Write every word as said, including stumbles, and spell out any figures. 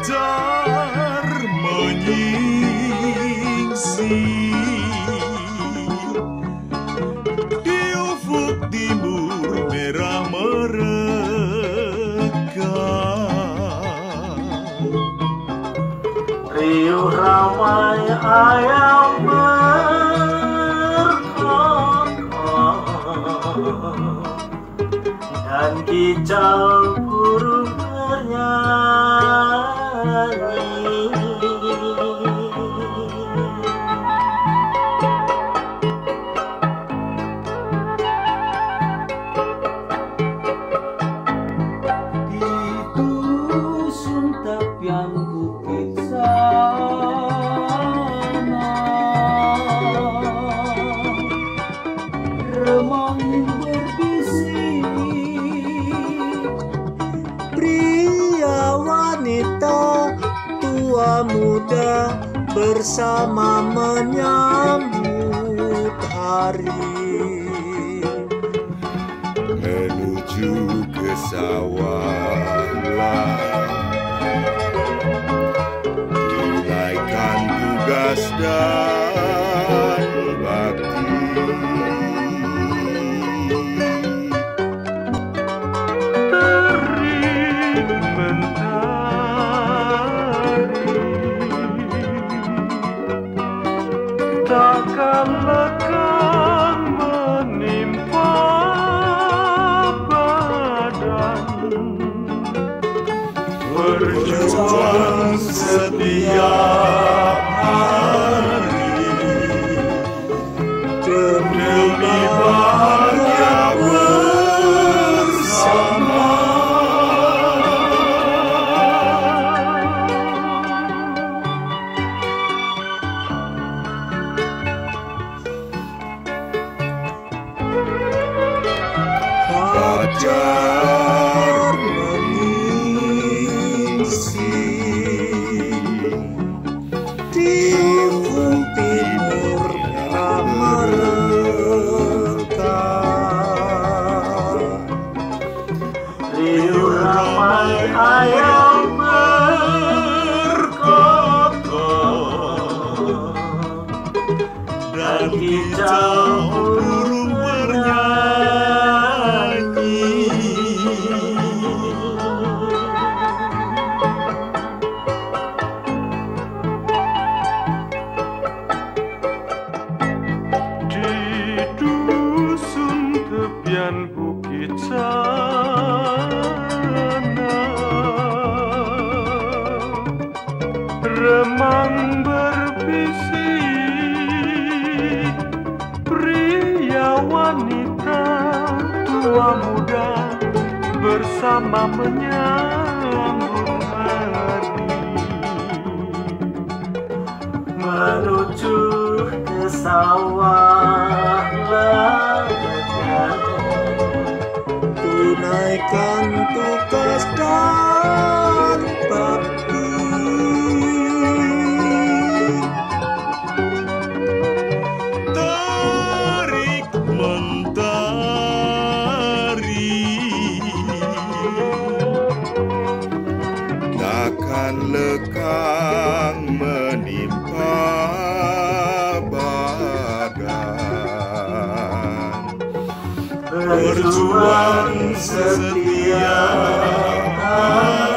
fajar menyingsing di ufuk timur merah mereka. Riuh ramai ayam berkokok dan kicau burung bernyanyi. Di dusun tepian bukit sana, remang berbisik, pria wanita tua muda bersama menyambut hari, menuju ke sawah tunaikan tugas dan bakti. Terik mentari takkan lekang menimpa berjuang setiap hari demi bahagia bersama. Fajar di ufuk timur merah mereka. riuh ramai ayam berkokok dan kicau burung bernyanyi. Tepian bukit sana, remang berbisik, pria wanita tua muda bersama menyambut hari, menuju ke sawah tunaikan tugas dan bakti. Terik mentari takkan lekang menimpa badan, berjuang setiap hari.